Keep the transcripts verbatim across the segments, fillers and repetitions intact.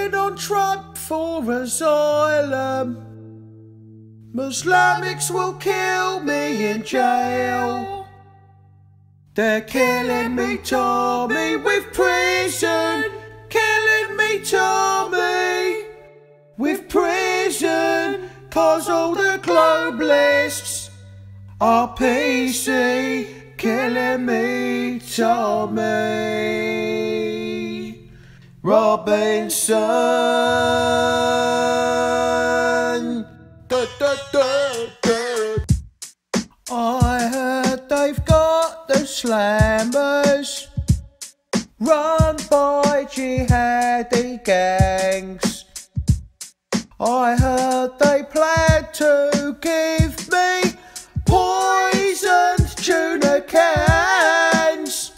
calling on Trump for asylum. Islamics will kill me in jail. They're killing me, Tommy, with prison. Killing me, Tommy, with prison. Cause all the globalists are P C. Killing me, Tommy Robinson. Da, da, da, da. I heard they've got the slammers run by jihadi gangs. I heard they plan to give me poisoned tuna cans.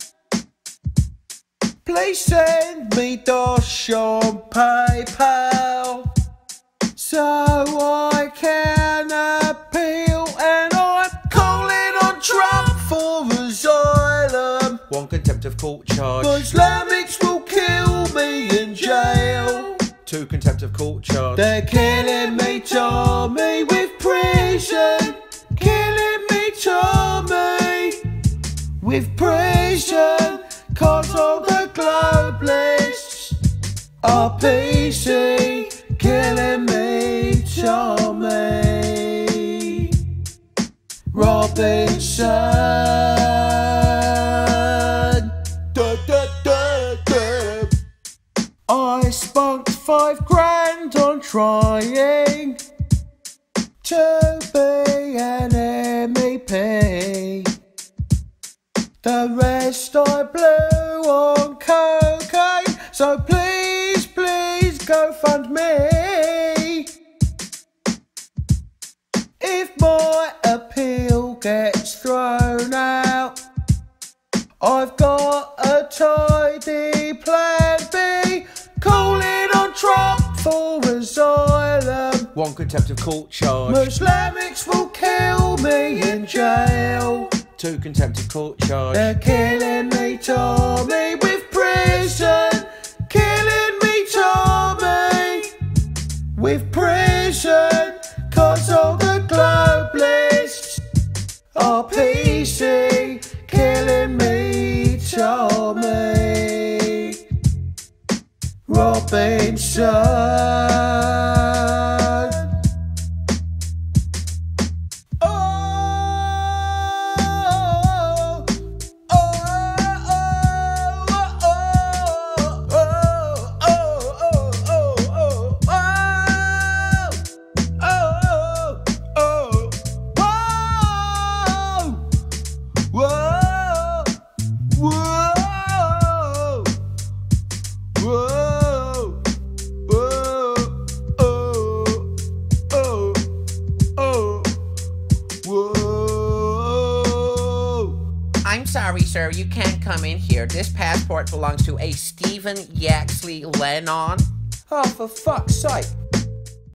Please send me dosh on PayPal so I can appeal. And I'm calling on Trump for asylum. One contempt of court charge. Islamics will kill me in jail. Two contempt of court charge. They're killing me, Tommy, with prison. Killing me, Tommy, with prison. Cause all the globalists are P C. Killing me, Tommy Robinson. Da, da, da, da. I spunked five grand on trying to be an M E P. The rest I blew on cocaine. So please, please go fund me. If my appeal gets thrown out, I've got a tidy plan B. Calling on Trump for asylum. One contempt of court charge. Islamics will kill me in jail. Two contempt of court charge. They're killing me, Tommy, with prison. Killing me, Tommy, with prison. Cause all the globalists are P C. Killing me, Tommy Robinson. I'm sorry, sir, you can't come in here. This passport belongs to a Stephen Yaxley Lennon. Oh, for fuck's sake.